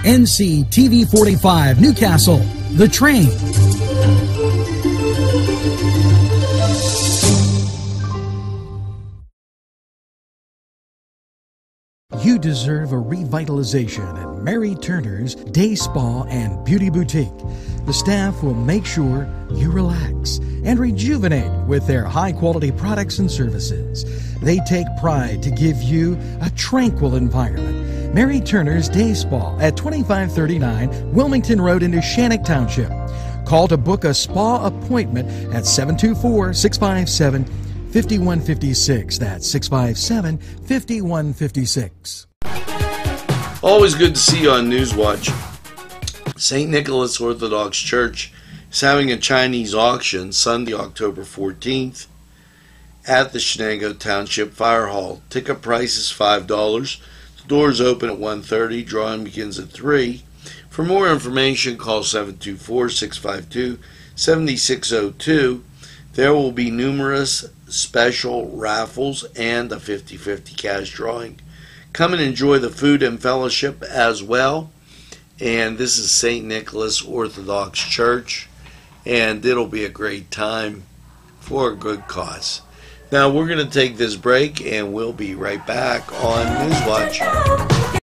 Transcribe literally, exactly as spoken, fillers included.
N C T V forty-five, Newcastle, The Train. You deserve a revitalization at Mary Turner's Day Spa and Beauty Boutique. The staff will make sure you relax and rejuvenate with their high-quality products and services. They take pride to give you a tranquil environment. Mary Turner's Day Spa at twenty-five thirty-nine Wilmington Road in Shannock Township. Call to book a spa appointment at seven two four, six five seven, five one five six. That's six five seven, five one five six. Always good to see you on Newswatch. Saint Nicholas Orthodox Church is having a Chinese auction Sunday, October fourteenth at the Shenango Township Fire Hall. Ticket price is five dollars. The doors open at one thirty. Drawing begins at three. For more information, call seven two four, six five two, seven six zero two. There will be numerous special raffles and a fifty fifty cash drawing. Come and enjoy the food and fellowship as well. And this is Saint Nicholas Orthodox Church, and it'll be a great time for a good cause. Now we're going to take this break, and we'll be right back on Newswatch.